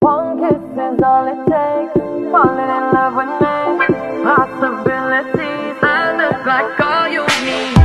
One kiss is all it takes. Falling in love with me. Possibilities. I look like all you need.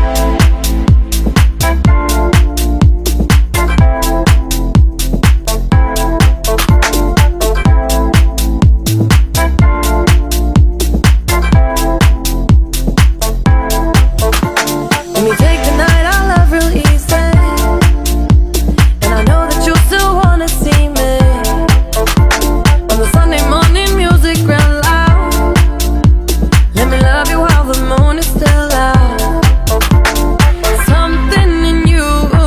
Let me take the night I love real easy. And I know that you still wanna see me. On the Sunday morning music real loud. Let me love you while the moon is still out. Something in you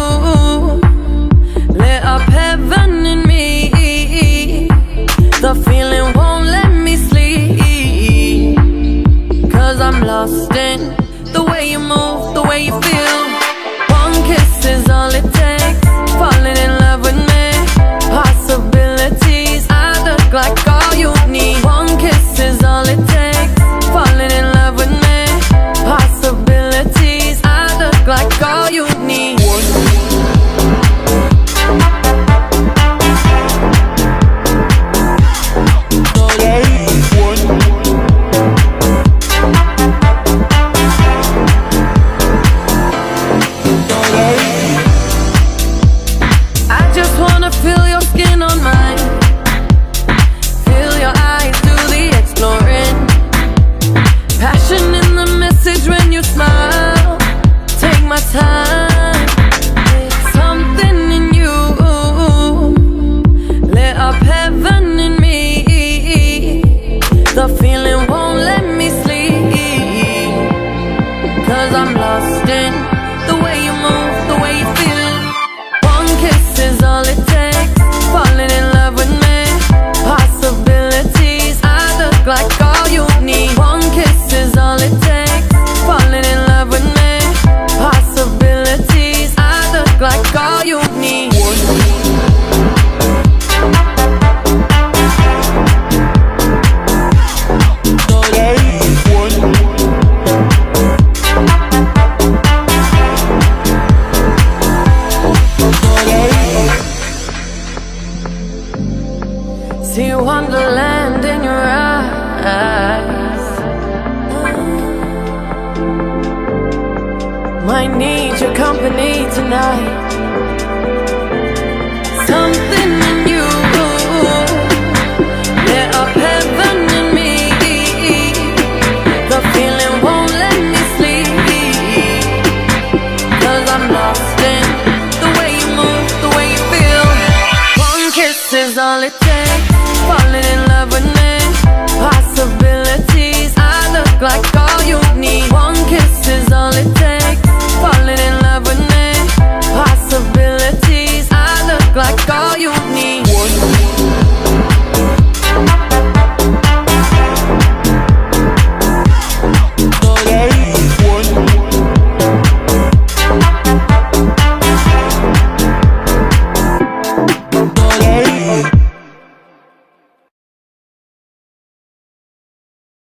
lit up heaven in me. The feeling won't let me sleep. 'Cause I'm lost in the way you move, the way you feel. One kiss is all it takes. Falling in love with me. Possibilities. I look like all you need. One kiss is all it takes. Falling in love with me. Possibilities. I look like all you need. I just wanna feel your skin on mine. Feel your eyes do the exploring. Passion in the message when you smile. Take my time. Something in you lit up heaven in me. The feeling won't let me sleep. 'Cause I'm lost in the way you move, the way you feel. One kiss is all it takes. Falling in love with me. Possibilities. I look like all you need. One kiss is all it takes. Falling in love with me. Possibilities. I look like all you need. See wonderland in your eyes. Might need your company tonight. Something